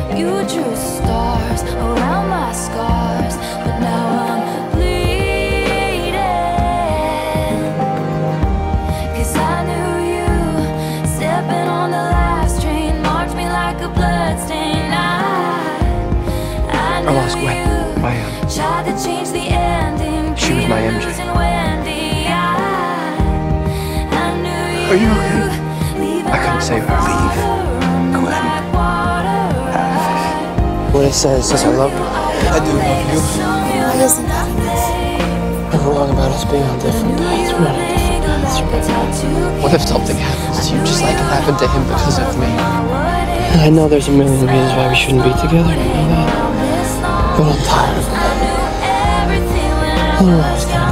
You drew stars around my scars, but now I'm bleeding. 'Cause I knew you, stepping on the last train, marked me like a bloodstain. I lost Gwen. tried to change the ending. She was my MJ. Are you okay? I couldn't save her. Leave, Gwen. What it says I love you. I do love you. Why isn't that enough? Never wrong about us being on different paths. We're on a different path. What if something happens to you just like it happened to him because of me? I know there's a million reasons why we shouldn't be together. I know that. But I'm tired of it. I don't know what's gonna